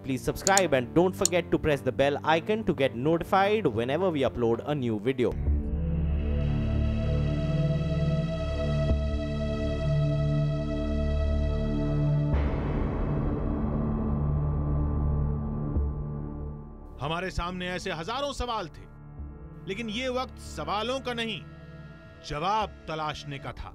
please subscribe and don't forget to press the bell icon to get notified whenever we upload a new video. हमारे सामने ऐसे हजारों सवाल थे, लेकिन ये वक्त सवालों का नहीं, जवाब तलाशने का था।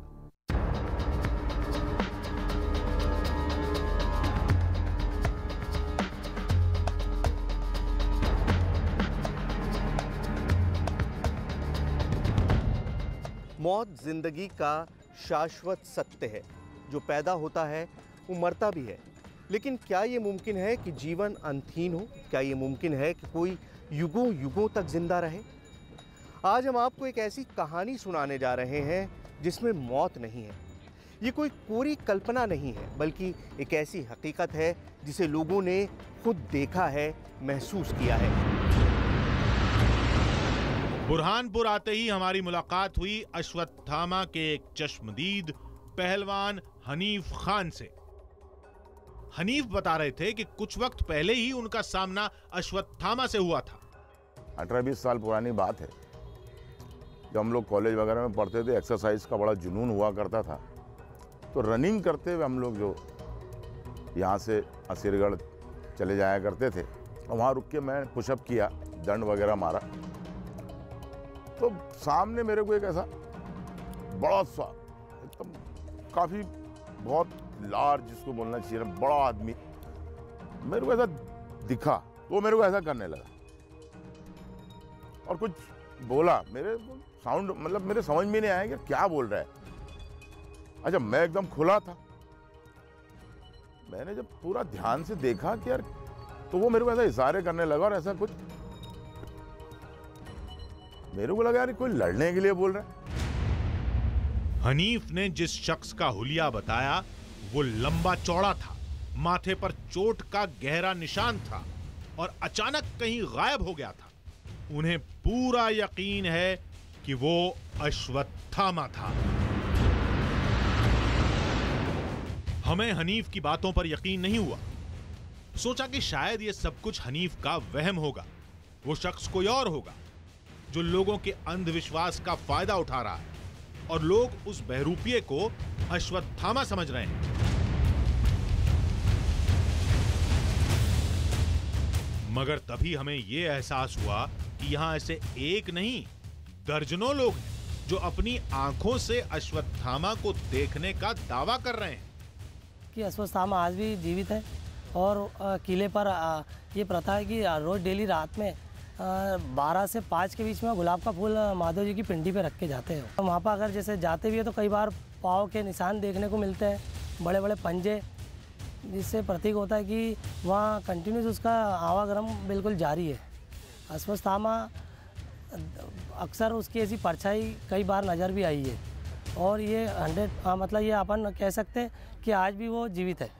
मौत जिंदगी का शाश्वत सत्य है। जो पैदा होता है वो मरता भी है। लेकिन क्या ये मुमकिन है कि जीवन अंतहीन हो? क्या ये मुमकिन है कि कोई युगों युगों तक जिंदा रहे? आज हम आपको एक ऐसी कहानी सुनाने जा रहे हैं जिसमें मौत नहीं है। ये कोई कोरी कल्पना नहीं है, बल्कि एक ऐसी हकीकत है जिसे लोगों ने खुद देखा है, महसूस किया है। बुरहानपुर आते ही हमारी मुलाकात हुई अश्वत्थामा के एक चश्मदीद पहलवान हनीफ खान से। हनीफ बता रहे थे कि कुछ वक्त पहले ही उनका सामना अश्वत्थामा से हुआ था। 18-20 साल पुरानी बात है। जब हम लोग कॉलेज वगैरह में पढ़ते थे, एक्सरसाइज का बड़ा जुनून हुआ करता था। तो रनिंग करते हुए हम लोग जो यहाँ से असीरगढ़ चले जाया करते थे, और वहाँ रुक के मैं पुशअप किया, दंड वगैरह मारा। तो सामने मेरे को एक ऐसा बड़ा सा एकदम काफ़ी बहुत लार्ज, जिसको बोलना चाहिए ना, बड़ा आदमी मेरे को ऐसा दिखा। तो मेरे को ऐसा करने लगा और कुछ बोला। मेरे साउंड मतलब मेरे समझ में नहीं आया कि क्या बोल रहा है। अच्छा, मैं एकदम खुला था। मैंने जब पूरा ध्यान से देखा कि यार, तो वो मेरे को ऐसा इशारे करने लगा और ऐसा कुछ मेरे को लगा यार कोई लड़ने के लिए बोल रहा है। हनीफ ने जिस शख्स का हुलिया बताया वो लंबा चौड़ा था, माथे पर चोट का गहरा निशान था और अचानक कहीं गायब हो गया था। उन्हें पूरा यकीन है कि वो अश्वत्थामा था। हमें हनीफ की बातों पर यकीन नहीं हुआ। सोचा कि शायद ये सब कुछ हनीफ का वहम होगा, वो शख्स कोई और होगा जो लोगों के अंधविश्वास का फायदा उठा रहा है और लोग उस बहरूपिये को अश्वत्थामा समझ रहे हैं। मगर तभी हमें यह एहसास हुआ कि यहां ऐसे एक नहीं, दर्जनों लोग हैं जो अपनी आंखों से अश्वत्थामा को देखने का दावा कर रहे हैं कि अश्वत्थामा आज भी जीवित है। और किले पर ये प्रथा है कि रोज डेली रात में 12 से 5 के बीच में गुलाब का फूल माधव जी की पिंडी पे रख के जाते हैं। वहाँ पर अगर जैसे जाते भी है तो कई बार पाँव के निशान देखने को मिलते हैं, बड़े बड़े पंजे, जिससे प्रतीक होता है कि वहाँ कंटिन्यूस उसका आवागमन बिल्कुल जारी है। अश्वत्थामा अक्सर उसकी ऐसी परछाई कई बार नज़र भी आई है और ये 100 मतलब ये अपन कह सकते हैं कि आज भी वो जीवित है।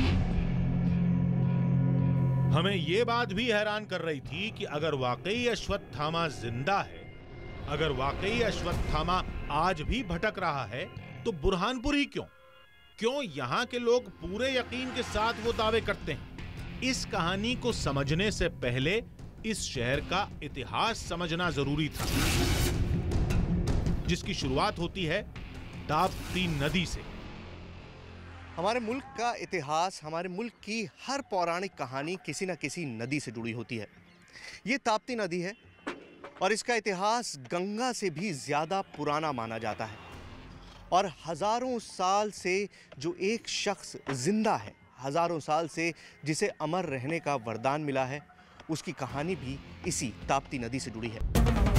हमें ये बात भी हैरान कर रही थी कि अगर वाकई अश्वत्थामा जिंदा है, अगर वाकई अश्वत्थामा आज भी भटक रहा है, तो बुरहानपुर ही क्यों यहाँ के लोग पूरे यकीन के साथ वो दावे करते हैं? इस कहानी को समझने से पहले इस शहर का इतिहास समझना जरूरी था, जिसकी शुरुआत होती है ताप्ती नदी से। हमारे मुल्क का इतिहास, हमारे मुल्क की हर पौराणिक कहानी किसी न किसी नदी से जुड़ी होती है। ये ताप्ती नदी है और इसका इतिहास गंगा से भी ज़्यादा पुराना माना जाता है। और हज़ारों साल से जो एक शख्स जिंदा है, हज़ारों साल से जिसे अमर रहने का वरदान मिला है, उसकी कहानी भी इसी ताप्ती नदी से जुड़ी है।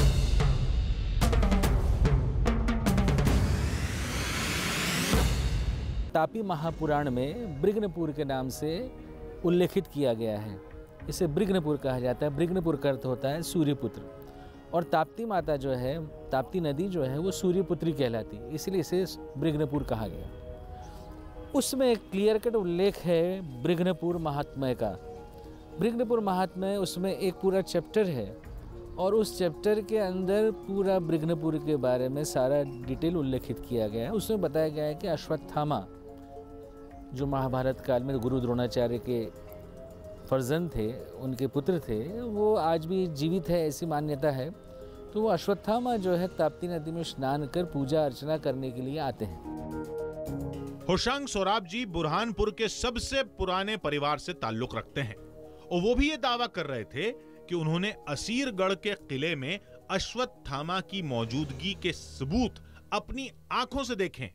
तापी महापुराण में ब्रिग्नपुर के नाम से उल्लेखित किया गया है। इसे ब्रिग्नपुर कहा जाता है। ब्रिग्नपुर का अर्थ होता है सूर्यपुत्र, और ताप्ती माता जो है, ताप्ती नदी जो है, वो सूर्यपुत्री कहलाती है, इसलिए इसे ब्रिग्नपुर कहा गया। उसमें एक क्लियर कट उल्लेख है ब्रिग्नपुर महात्म्य का। ब्रिग्नपुर महात्म्य, उसमें एक पूरा चैप्टर है और उस चैप्टर के अंदर पूरा ब्रिग्नपुर के बारे में सारा डिटेल उल्लेखित किया गया है। उसमें बताया गया है कि अश्वत्थामा जो महाभारत काल में गुरु द्रोणाचार्य के फर्जंद थे, उनके पुत्र थे, वो आज भी जीवित है ऐसी मान्यता है। तो वो अश्वत्थामा जो है ताप्ती नदी में स्नान कर पूजा अर्चना करने के लिए आते हैं। होशांग सोराब जी बुरहानपुर के सबसे पुराने परिवार से ताल्लुक रखते हैं और वो भी ये दावा कर रहे थे कि उन्होंने असीरगढ़ के किले में अश्वत्थामा की मौजूदगी के सबूत अपनी आंखों से देखे।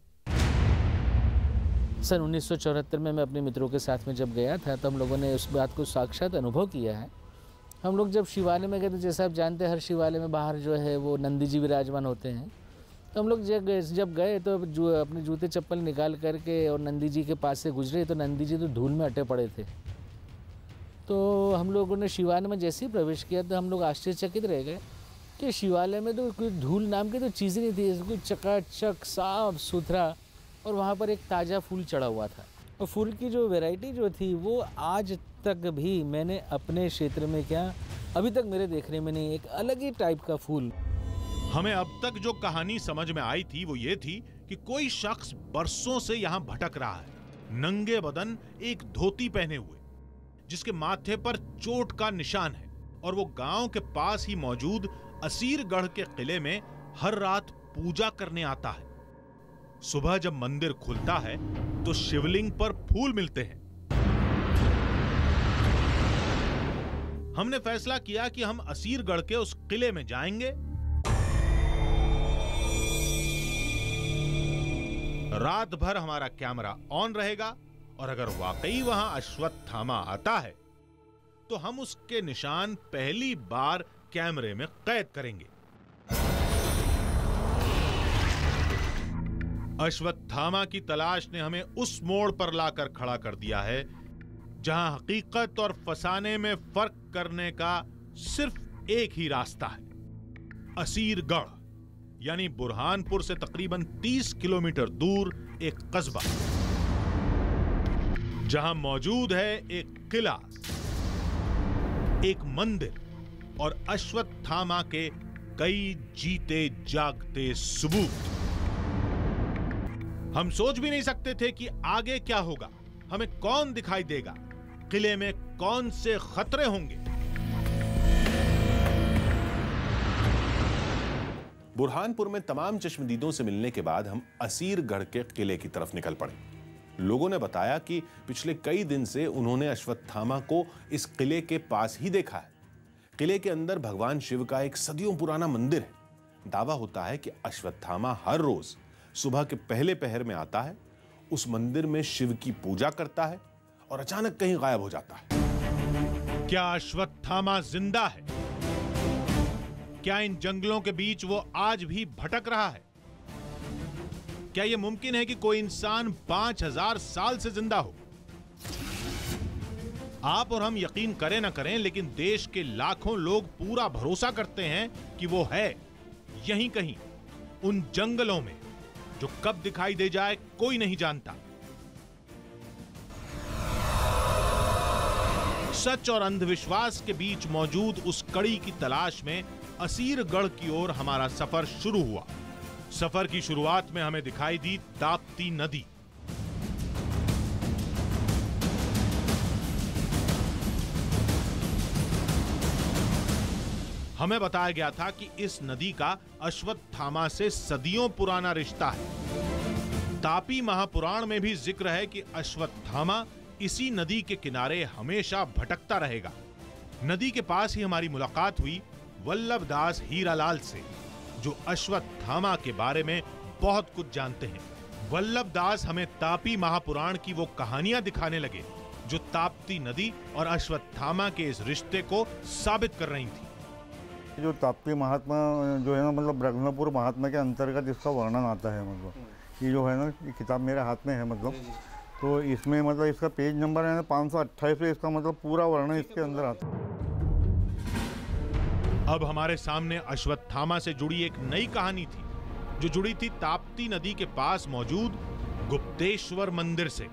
सन 1974 में मैं अपने मित्रों के साथ में जब गया था तो हम लोगों ने उस बात को साक्षात अनुभव किया है। हम लोग जब शिवालय में गए तो जैसा आप जानते हैं हर शिवालय में बाहर जो है वो नंदी जी विराजमान होते हैं। तो हम लोग जब गए तो अपने जूते चप्पल निकाल करके और नंदी जी के पास से गुजरे तो नंदी जी तो धूल में अटे पड़े थे। तो हम लोगों ने शिवालय में जैसे ही प्रवेश किया तो हम लोग आश्चर्यचकित रह गए कि शिवालय में तो कोई धूल नाम की तो चीज़ नहीं थी, कोई चकाचक साफ सुथरा, और वहाँ पर एक ताज़ा फूल चढ़ा हुआ था। और फूल की जो वैरायटी जो थी वो आज तक भी मैंने अपने क्षेत्र में अभी तक मेरे देखने में नहीं, एक अलग ही टाइप का फूल। हमें अब तक जो कहानी समझ में आई थी वो ये थी कि कोई शख्स बरसों से यहाँ भटक रहा है, नंगे बदन, एक धोती पहने हुए, जिसके माथे पर चोट का निशान है, और वो गांव के पास ही मौजूद असीरगढ़ के किले में हर रात पूजा करने आता है। सुबह जब मंदिर खुलता है तो शिवलिंग पर फूल मिलते हैं। हमने फैसला किया कि हम असीरगढ़ के उस किले में जाएंगे, रात भर हमारा कैमरा ऑन रहेगा, और अगर वाकई वहां अश्वत्थामा आता है तो हम उसके निशान पहली बार कैमरे में कैद करेंगे। अश्वत्थामा की तलाश ने हमें उस मोड़ पर लाकर खड़ा कर दिया है जहां हकीकत और फसाने में फर्क करने का सिर्फ एक ही रास्ता है। असीरगढ़ यानी बुरहानपुर से तकरीबन 30 किलोमीटर दूर एक कस्बा, जहां मौजूद है एक किला, एक मंदिर और अश्वत्थामा के कई जीते जागते सबूत। हम सोच भी नहीं सकते थे कि आगे क्या होगा, हमें कौन दिखाई देगा, किले में कौन से खतरे होंगे। बुरहानपुर में तमाम चश्मदीदों से मिलने के बाद हम असीरगढ़ के किले की तरफ निकल पड़े। लोगों ने बताया कि पिछले कई दिन से उन्होंने अश्वत्थामा को इस किले के पास ही देखा है। किले के अंदर भगवान शिव का एक सदियों पुराना मंदिर है। दावा होता है कि अश्वत्थामा हर रोज सुबह के पहले पहर में आता है, उस मंदिर में शिव की पूजा करता है और अचानक कहीं गायब हो जाता है। क्या अश्वत्थामा जिंदा है? क्या इन जंगलों के बीच वो आज भी भटक रहा है? क्या यह मुमकिन है कि कोई इंसान 5000 साल से जिंदा हो? आप और हम यकीन करें ना करें, लेकिन देश के लाखों लोग पूरा भरोसा करते हैं कि वो है यहीं कहीं उन जंगलों में, जो कब दिखाई दे जाए कोई नहीं जानता। सच और अंधविश्वास के बीच मौजूद उस कड़ी की तलाश में असीरगढ़ की ओर हमारा सफर शुरू हुआ। सफर की शुरुआत में हमें दिखाई दी ताप्ती नदी। हमें बताया गया था कि इस नदी का अश्वत्थामा से सदियों पुराना रिश्ता है। तापी महापुराण में भी जिक्र है कि अश्वत्थामा इसी नदी के किनारे हमेशा भटकता रहेगा। नदी के पास ही हमारी मुलाकात हुई वल्लभदास हीरालाल से, जो अश्वत्थामा के बारे में बहुत कुछ जानते हैं। वल्लभदास हमें तापी महापुराण की वो कहानियां दिखाने लगे जो ताप्ती नदी और अश्वत्थामा के इस रिश्ते को साबित कर रही थी। जो ताप्ती महात्मा जो है ना, मतलब ब्रह्मपुर महात्मा के अंतर्गत इसका वर्णन आता है। मतलब ये जो है ना, ये किताब मेरे हाथ में है, मतलब तो इसमें मतलब इसका पेज नंबर है 528 पे, इसका मतलब पूरा वर्णन इसके अंदर आता है। अब हमारे सामने अश्वत्थामा से जुड़ी एक नई कहानी थी, जो जुड़ी थी ताप्ती नदी के पास मौजूद गुप्तेश्वर मंदिर से।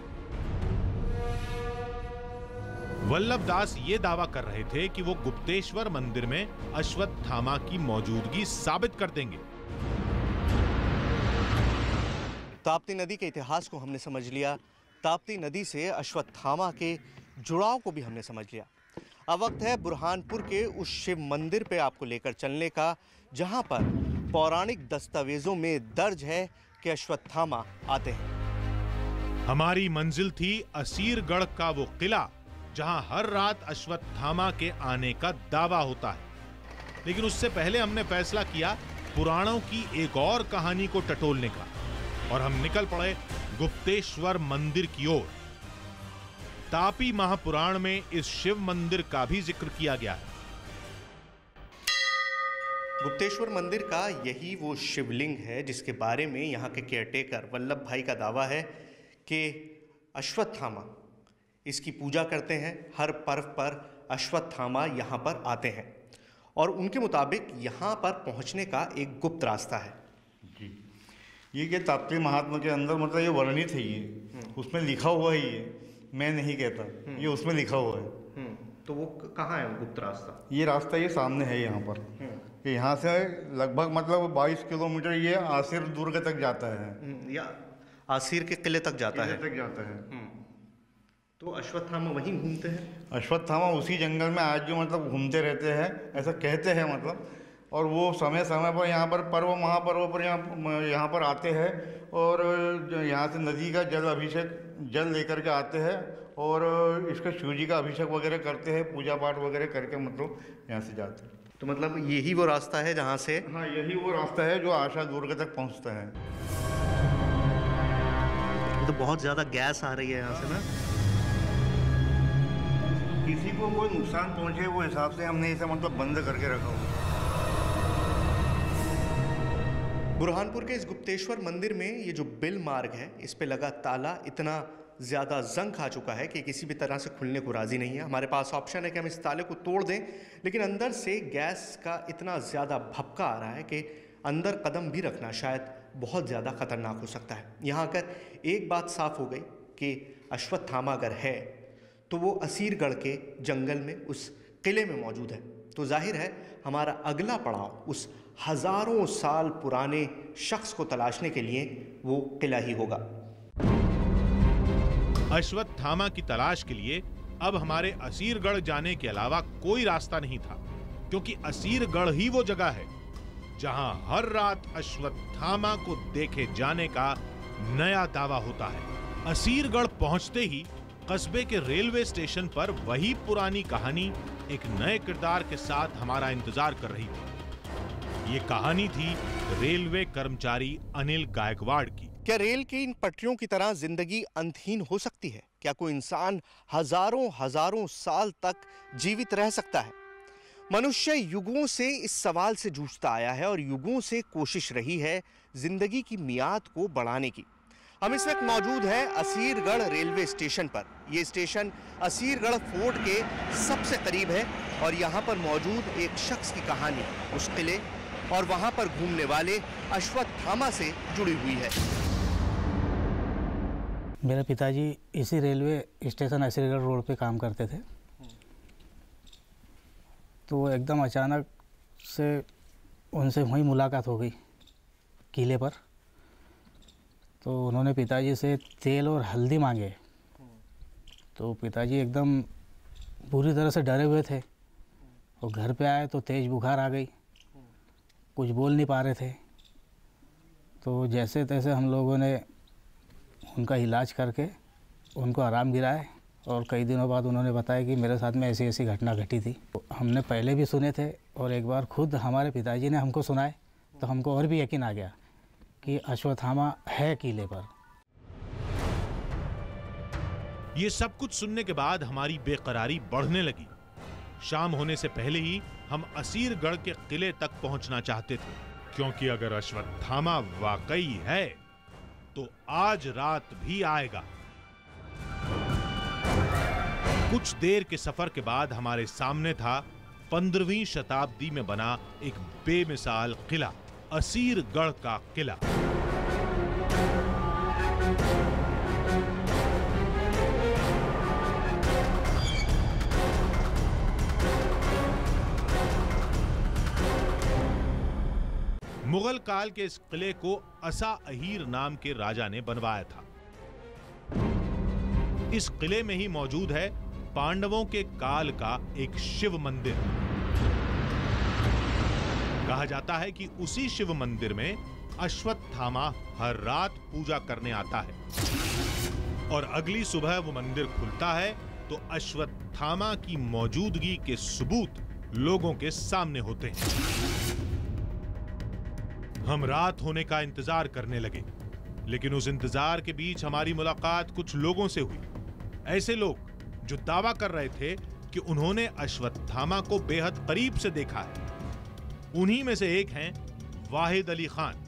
वल्लभदास ये दावा कर रहे थे कि वो गुप्तेश्वर मंदिर में अश्वत्थामा की मौजूदगी साबित कर देंगे। ताप्ती नदी के इतिहास को हमने समझ लिया। ताप्ती नदी से अश्वत्थामा के जुड़ाव को भी हमने समझ लिया। अब वक्त है बुरहानपुर के उस शिव मंदिर पे आपको लेकर चलने का, जहां पर पौराणिक दस्तावेजों में दर्ज है कि अश्वत्थामा आते हैं। हमारी मंजिल थी असीरगढ़ का वो किला जहां हर रात अश्वत्थामा के आने का दावा होता है। लेकिन उससे पहले हमने फैसला किया पुराणों की एक और कहानी को टटोलने का, और हम निकल पड़े गुप्तेश्वर मंदिर की ओर। तापी महापुराण में इस शिव मंदिर का भी जिक्र किया गया है। गुप्तेश्वर मंदिर का यही वो शिवलिंग है जिसके बारे में यहाँ के केयरटेकर वल्लभ भाई का दावा है कि अश्वत्थामा इसकी पूजा करते हैं। हर पर्व पर अश्वत्थामा यहाँ पर आते हैं और उनके मुताबिक यहाँ पर पहुँचने का एक गुप्त रास्ता है। जी, ये क्या ताप्ती महात्मा के अंदर मतलब ये वर्णित है, ये उसमें लिखा हुआ है, ये मैं नहीं कहता, ये उसमें लिखा हुआ है। तो वो कहाँ है गुप्त रास्ता? ये रास्ता ये सामने है यहाँ पर। यहाँ से लगभग मतलब 22 किलोमीटर ये आसिर दुर्ग तक जाता है, या आसिर के किले तक जाता है। तक जाता है। तो अश्वत्थामा वहीं घूमते हैं? अश्वत्थामा उसी जंगल में आज जो मतलब घूमते रहते हैं, ऐसा कहते हैं मतलब। और वो समय समय पर यहाँ पर पर्व महापर्व पर यहाँ पर आते हैं और यहाँ से नदी का जल लेकर के आते हैं और इसका शिव जी का अभिषेक वगैरह करते हैं, पूजा पाठ वगैरह करके मतलब यहाँ से जाते हैं। तो मतलब यही वो रास्ता है जहाँ से? हाँ, यही वो रास्ता है जो आशा दुर्ग तक पहुँचता है। ये तो बहुत ज़्यादा गैस आ रही है यहाँ से ना। किसी को कोई नुकसान पहुँचे वो हिसाब से हमने इसे मतलब बंद करके रखा हुआ। बुरहानपुर के इस गुप्तेश्वर मंदिर में ये जो बिल मार्ग है, इस पे लगा ताला इतना ज़्यादा जंग खा चुका है कि किसी भी तरह से खुलने को राज़ी नहीं है। हमारे पास ऑप्शन है कि हम इस ताले को तोड़ दें, लेकिन अंदर से गैस का इतना ज़्यादा भपका आ रहा है कि अंदर कदम भी रखना शायद बहुत ज़्यादा ख़तरनाक हो सकता है। यहाँ आकर एक बात साफ़ हो गई कि अश्वत्थामा अगर है तो वो असीरगढ़ के जंगल में उस किले में मौजूद है। तो जाहिर है हमारा अगला पड़ाव उस हज़ारों साल पुराने शख्स को तलाशने के लिए वो किला ही होगा। अश्वत्थामा की तलाश के लिए अब हमारे असीरगढ़ जाने के अलावा कोई रास्ता नहीं था, क्योंकि असीरगढ़ ही वो जगह है जहां हर रात अश्वत्थामा को देखे जाने का नया दावा होता है। असीरगढ़ पहुंचते ही कस्बे के रेलवे स्टेशन पर वही पुरानी कहानी एक नए किरदार के साथ हमारा इंतजार कर रही थी। ये कहानी थी रेलवे कर्मचारी अनिल गायकवाड़ की। क्या रेल की इन पटरियों की तरह जिंदगी अंतहीन हो सकती है? क्या कोई इंसान हजारों साल तक जीवित रह सकता है? मनुष्य युगों से इस सवाल से जूझता आया है और युगों से कोशिश रही है जिंदगी की मियाद को बढ़ाने की। हम इस वक्त मौजूद हैं असीरगढ़ रेलवे स्टेशन पर। ये स्टेशन असीरगढ़ फोर्ट के सबसे करीब है और यहाँ पर मौजूद एक शख्स की कहानी उस किले और वहाँ पर घूमने वाले अश्वत्थामा से जुड़ी हुई है। मेरे पिताजी इसी रेलवे स्टेशन असीरगढ़ रोड पे काम करते थे। तो एकदम अचानक से उनसे वहीं मुलाकात हो गई किले पर। तो उन्होंने पिताजी से तेल और हल्दी मांगे। तो पिताजी एकदम पूरी तरह से डरे हुए थे और घर पे आए तो तेज़ बुखार आ गई, कुछ बोल नहीं पा रहे थे। तो जैसे तैसे हम लोगों ने उनका इलाज करके उनको आराम गिराए और कई दिनों बाद उन्होंने बताया कि मेरे साथ में ऐसी ऐसी घटना घटी थी। तो हमने पहले भी सुने थे और एक बार खुद हमारे पिताजी ने हमको सुनाए तो हमको और भी यकीन आ गया कि अश्वत्थामा है किले पर। ये सब कुछ सुनने के बाद हमारी बेकरारी बढ़ने लगी। शाम होने से पहले ही हम असीरगढ़ के किले तक पहुंचना चाहते थे, क्योंकि अगर अश्वत्थामा वाकई है तो आज रात भी आएगा। कुछ देर के सफर के बाद हमारे सामने था 15वीं शताब्दी में बना एक बेमिसाल किला, असीरगढ़ का किला। मुगल काल के इस किले को असा अहीर नाम के राजा ने बनवाया था। इस किले में ही मौजूद है पांडवों के काल का एक शिव मंदिर। कहा जाता है कि उसी शिव मंदिर में अश्वत्थामा हर रात पूजा करने आता है और अगली सुबह वो मंदिर खुलता है तो अश्वत्थामा की मौजूदगी के सबूत लोगों के सामने होते हैं। हम रात होने का इंतजार करने लगे, लेकिन उस इंतजार के बीच हमारी मुलाकात कुछ लोगों से हुई। ऐसे लोग जो दावा कर रहे थे कि उन्होंने अश्वत्थामा को बेहद करीब से देखा है। उन्हीं में से एक हैं वाहिद अली खान।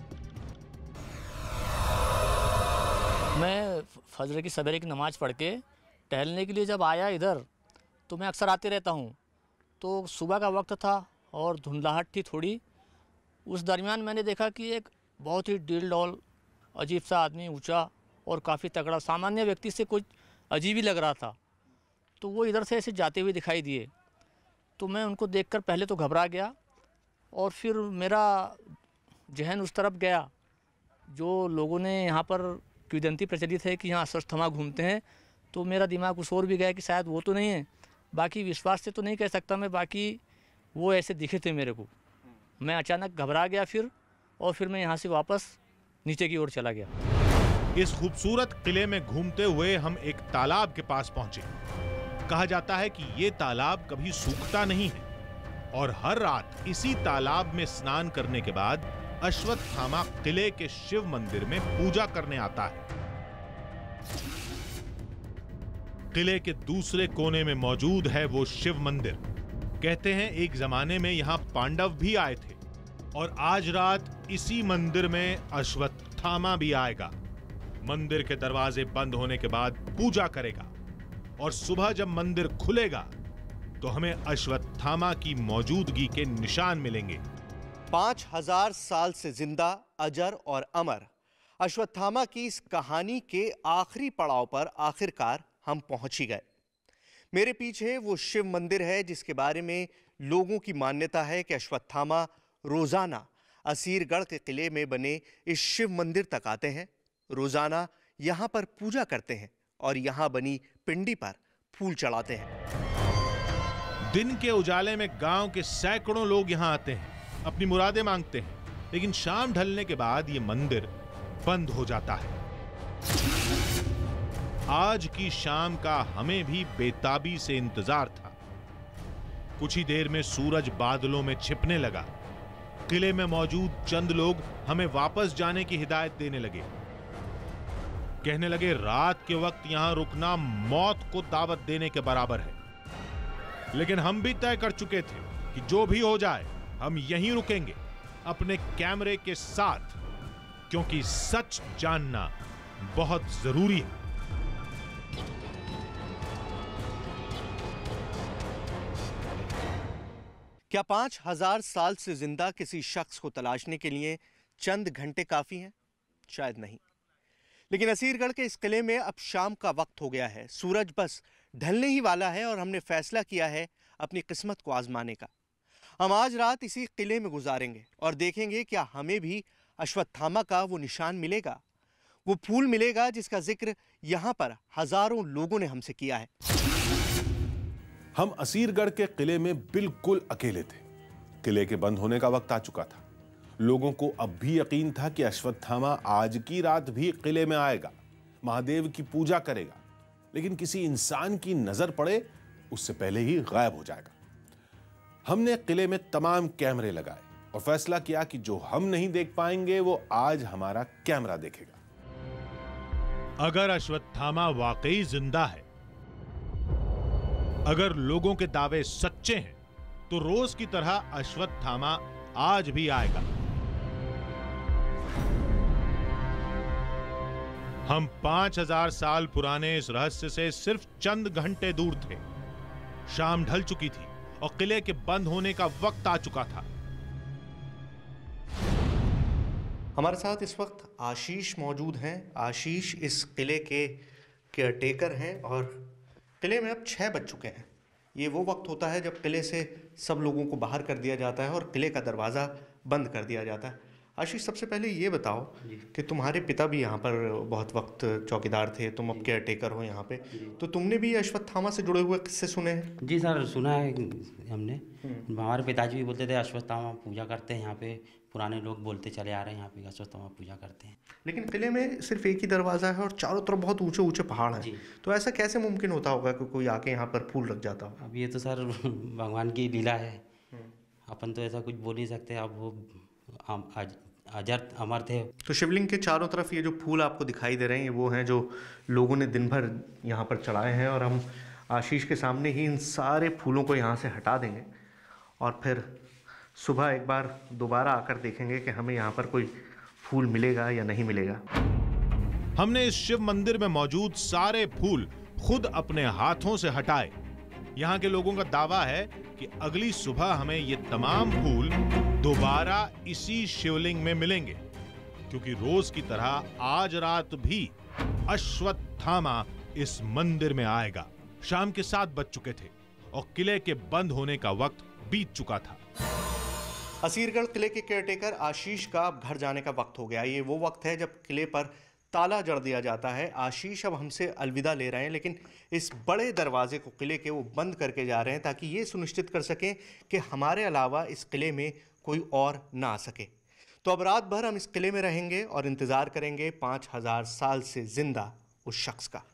मैं फजर की सवेरे की नमाज़ पढ़ के टहलने के लिए जब आया इधर, तो मैं अक्सर आते रहता हूँ। तो सुबह का वक्त था और धुंधलाहट थी थोड़ी। उस दरमियान मैंने देखा कि एक बहुत ही डील डॉल अजीब सा आदमी, ऊंचा और काफ़ी तगड़ा, सामान्य व्यक्ति से कुछ अजीब ही लग रहा था। तो वो इधर से ऐसे जाते हुए दिखाई दिए। तो मैं उनको देखकर पहले तो घबरा गया और फिर मेरा जहन उस तरफ गया। जो लोगों ने यहाँ पर किंवदंती प्रचलित है कि यहाँ अश्वत्थामा घूमते हैं, तो मेरा दिमाग उस ओर भी गया कि शायद वो तो नहीं है। बाकी विश्वास से तो नहीं कह सकता मैं, बाकी वो ऐसे दिखे थे मेरे को। मैं अचानक घबरा गया फिर, और फिर मैं यहाँ से वापस नीचे की ओर चला गया। इस खूबसूरत किले में घूमते हुए हम एक तालाब के पास पहुंचे। कहा जाता है कि ये तालाब कभी सूखता नहीं है और हर रात इसी तालाब में स्नान करने के बाद अश्वत्थामा किले के शिव मंदिर में पूजा करने आता है। किले के दूसरे कोने में मौजूद है वो शिव मंदिर। कहते हैं एक जमाने में यहां पांडव भी आए थे और आज रात इसी मंदिर में अश्वत्थामा भी आएगा। मंदिर के दरवाजे बंद होने के बाद पूजा करेगा और सुबह जब मंदिर खुलेगा तो हमें अश्वत्थामा की मौजूदगी के निशान मिलेंगे। 5000 साल से जिंदा, अजर और अमर अश्वत्थामा की इस कहानी के आखिरी पड़ाव पर आखिरकार हम पहुंच ही गए। मेरे पीछे वो शिव मंदिर है जिसके बारे में लोगों की मान्यता है कि अश्वत्थामा रोजाना असीरगढ़ के किले में बने इस शिव मंदिर तक आते हैं, रोजाना यहां पर पूजा करते हैं और यहां बनी पिंडी पर फूल चढ़ाते हैं। दिन के उजाले में गांव के सैकड़ों लोग यहां आते हैं, अपनी मुरादें मांगते हैं, लेकिन शाम ढलने के बाद यह मंदिर बंद हो जाता है। आज की शाम का हमें भी बेताबी से इंतजार था। कुछ ही देर में सूरज बादलों में छिपने लगा। किले में मौजूद चंद लोग हमें वापस जाने की हिदायत देने लगे। कहने लगे रात के वक्त यहां रुकना मौत को दावत देने के बराबर है। लेकिन हम भी तय कर चुके थे कि जो भी हो जाए हम यहीं रुकेंगे अपने कैमरे के साथ, क्योंकि सच जानना बहुत जरूरी है। क्या 5000 साल से जिंदा किसी शख्स को तलाशने के लिए चंद घंटे काफी हैं? शायद नहीं। लेकिन असीरगढ़ के इस किले में अब शाम का वक्त हो गया है, सूरज बस ढलने ही वाला है और हमने फैसला किया है अपनी किस्मत को आजमाने का। हम आज रात इसी किले में गुजारेंगे और देखेंगे क्या हमें भी अश्वत्थामा का वो निशान मिलेगा, वो फूल मिलेगा जिसका जिक्र यहां पर हजारों लोगों ने हमसे किया है। हम असीरगढ़ के किले में बिल्कुल अकेले थे। किले के बंद होने का वक्त आ चुका था। लोगों को अब भी यकीन था कि अश्वत्थामा आज की रात भी किले में आएगा, महादेव की पूजा करेगा, लेकिन किसी इंसान की नजर पड़े उससे पहले ही गायब हो जाएगा। हमने किले में तमाम कैमरे लगाए और फैसला किया कि जो हम नहीं देख पाएंगे वो आज हमारा कैमरा देखेगा। अगर अश्वत्थामा वाकई जिंदा है, अगर लोगों के दावे सच्चे हैं, तो रोज की तरह अश्वत्थामा आज भी आएगा। हम 5000 साल पुराने इस रहस्य से सिर्फ चंद घंटे दूर थे। शाम ढल चुकी थी और किले के बंद होने का वक्त आ चुका था। हमारे साथ इस वक्त आशीष मौजूद हैं। आशीष इस किले के केयरटेकर हैं और किले में अब 6 बज चुके हैं। ये वो वक्त होता है जब किले से सब लोगों को बाहर कर दिया जाता है और किले का दरवाज़ा बंद कर दिया जाता है। आशीष, सबसे पहले ये बताओ कि तुम्हारे पिता भी यहाँ पर बहुत वक्त चौकीदार थे, तुम अब केयर टेकर हो यहाँ पे, तो तुमने भी अश्वत्थामा से जुड़े हुए किस्से सुने हैं? जी सर, सुना है हमने। हमारे पिताजी भी बोलते थे अश्वत्थामा पूजा करते हैं यहाँ पे, पुराने लोग बोलते चले आ रहे हैं यहाँ पे अश्वत्थामा पूजा करते हैं। लेकिन किले में सिर्फ एक ही दरवाज़ा है और चारों तरफ बहुत ऊंचे ऊंचे पहाड़ हैं, तो ऐसा कैसे मुमकिन होता होगा कि कोई आके यहाँ पर फूल रख जाता हो? अब ये तो सर भगवान की लीला है, अपन तो ऐसा कुछ बोल नहीं सकते। अब वो अजर अमर थे। तो शिवलिंग के चारों तरफ ये जो फूल आपको दिखाई दे रहे हैं, ये वो हैं जो लोगों ने दिन भर यहाँ पर चढ़ाए हैं, और हम आशीष के सामने ही इन सारे फूलों को यहाँ से हटा देंगे और फिर सुबह एक बार दोबारा आकर देखेंगे कि हमें यहाँ पर कोई फूल मिलेगा या नहीं मिलेगा। हमने इस शिव मंदिर में मौजूद सारे फूल खुद अपने हाथों से हटाए। यहाँ के लोगों का दावा है कि अगली सुबह हमें ये तमाम फूल दोबारा इसी शिवलिंग में मिलेंगे, क्योंकि रोज की तरह आज रात भी अश्वत्थामा इस मंदिर में आएगा। शाम के 7 बज चुके थे और किले के बंद होने का वक्त बीत चुका था। असीरगढ़ किले के केयरटेकर आशीष का अब घर जाने का वक्त हो गया। ये वो वक्त है जब किले पर ताला जड़ दिया जाता है। आशीष अब हमसे अलविदा ले रहे हैं, लेकिन इस बड़े दरवाजे को किले के वो बंद करके जा रहे हैं ताकि ये सुनिश्चित कर सकें कि हमारे अलावा इस किले में कोई और ना आ सके। तो अब रात भर हम इस किले में रहेंगे और इंतजार करेंगे 5000 साल से जिंदा उस शख्स का।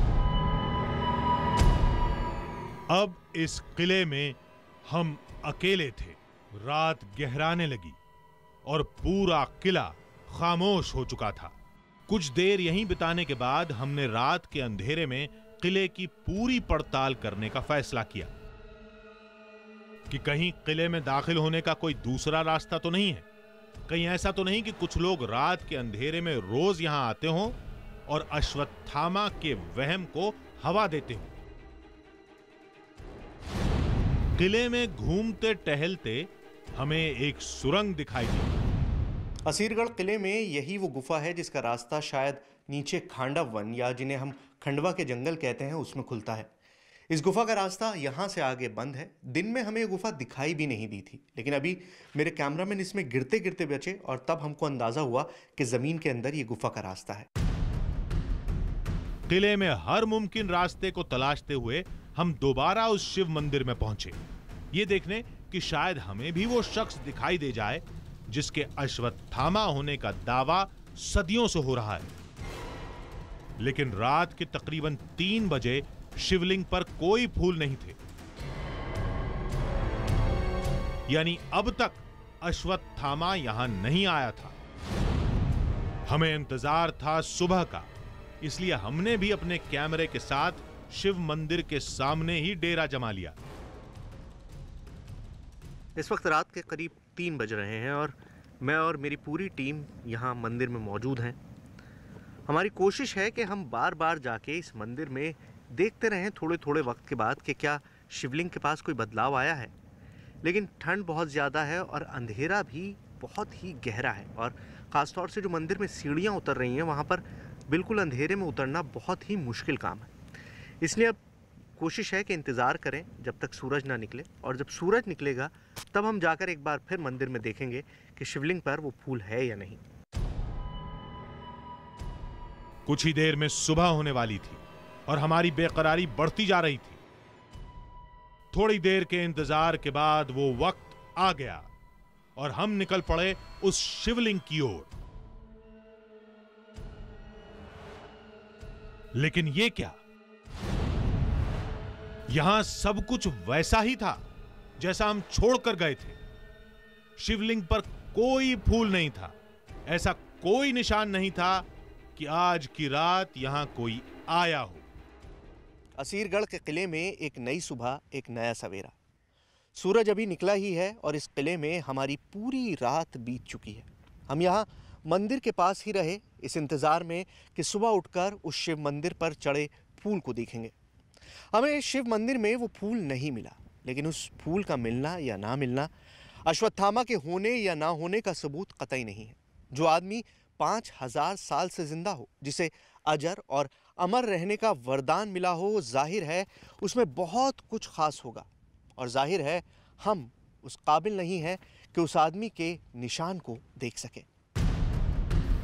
अब इस किले में हम अकेले थे। रात गहराने लगी और पूरा किला खामोश हो चुका था। कुछ देर यहीं बिताने के बाद हमने रात के अंधेरे में किले की पूरी पड़ताल करने का फैसला किया कि कहीं किले में दाखिल होने का कोई दूसरा रास्ता तो नहीं है। कहीं ऐसा तो नहीं कि कुछ लोग रात के अंधेरे में रोज यहां आते हों और अश्वत्थामा के वहम को हवा देते हों। किले में घूमते टहलते हमें एक सुरंग दिखाई दी। असीरगढ़ किले में यही वो गुफा है जिसका रास्ता शायद नीचे खांडव वन, या जिन्हें हम खंडवा के जंगल कहते हैं, उसमें खुलता है। इस गुफा का रास्ता यहाँ से आगे बंद है। दिन में हमें ये गुफा दिखाई भी नहीं दी थी, लेकिन अभी मेरे कैमरामैन इसमें गिरते गिरते बचे और तब हमको अंदाजा हुआ कि जमीन के अंदर ये गुफा का रास्ता है। किले में हर मुमकिन रास्ते को तलाशते हुए हम दोबारा उस शिव मंदिर में पहुंचे, ये देखने कि शायद हमें भी वो शख्स दिखाई दे जाए जिसके अश्वत्थामा होने का दावा सदियों से हो रहा है। लेकिन रात के तकरीबन 3 बजे शिवलिंग पर कोई फूल नहीं थे, यानी अब तक अश्वत्थामा यहां नहीं आया था। हमें इंतजार था सुबह का, इसलिए हमने भी अपने कैमरे के साथ शिव मंदिर के सामने ही डेरा जमा लिया। इस वक्त रात के करीब 3 बज रहे हैं और मैं और मेरी पूरी टीम यहाँ मंदिर में मौजूद हैं। हमारी कोशिश है कि हम बार बार जाके इस मंदिर में देखते रहें थोड़े थोड़े वक्त के बाद कि क्या शिवलिंग के पास कोई बदलाव आया है। लेकिन ठंड बहुत ज़्यादा है और अंधेरा भी बहुत ही गहरा है, और ख़ासतौर से जो मंदिर में सीढ़ियाँ उतर रही हैं वहाँ पर बिल्कुल अंधेरे में उतरना बहुत ही मुश्किल काम है। इसलिए अब कोशिश है कि इंतज़ार करें जब तक सूरज ना निकले, और जब सूरज निकलेगा तब हम जाकर एक बार फिर मंदिर में देखेंगे कि शिवलिंग पर वो फूल है या नहीं। कुछ ही देर में सुबह होने वाली थी और हमारी बेकरारी बढ़ती जा रही थी। थोड़ी देर के इंतजार के बाद वो वक्त आ गया और हम निकल पड़े उस शिवलिंग की ओर। लेकिन ये क्या, यहां सब कुछ वैसा ही था जैसा हम छोड़कर गए थे। शिवलिंग पर कोई फूल नहीं था, ऐसा कोई निशान नहीं था कि आज की रात यहां कोई आया हो। असीरगढ़ के किले में एक नई सुबह, एक नया सवेरा। सूरज अभी निकला ही है और इस किले में हमारी पूरी रात बीत चुकी है। हम यहाँ मंदिर के पास ही रहे इस इंतज़ार में कि सुबह उठकर उस शिव मंदिर पर चढ़े फूल को देखेंगे। हमें शिव मंदिर में वो फूल नहीं मिला, लेकिन उस फूल का मिलना या ना मिलना अश्वत्थामा के होने या ना होने का सबूत कतई नहीं है। जो आदमी 5000 साल से जिंदा हो, जिसे अजर और अमर रहने का वरदान मिला हो, जाहिर है उसमें बहुत कुछ खास होगा, और जाहिर है हम उस काबिल नहीं हैं कि उस आदमी के निशान को देख सकें।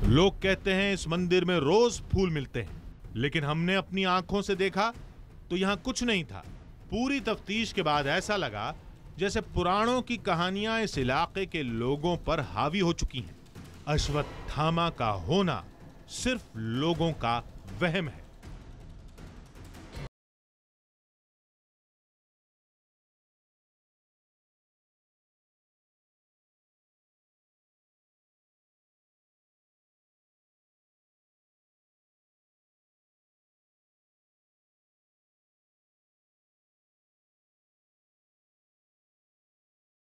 लोग कहते हैं इस मंदिर में रोज फूल मिलते हैं, लेकिन हमने अपनी आंखों से देखा तो यहां कुछ नहीं था। पूरी तफ्तीश के बाद ऐसा लगा जैसे पुराणों की कहानियां इस इलाके के लोगों पर हावी हो चुकी हैं। अश्वत्थामा का होना सिर्फ लोगों का वहम है।